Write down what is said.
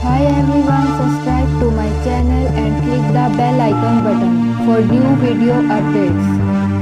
Hi everyone, subscribe to my channel and click the bell icon button for new video updates.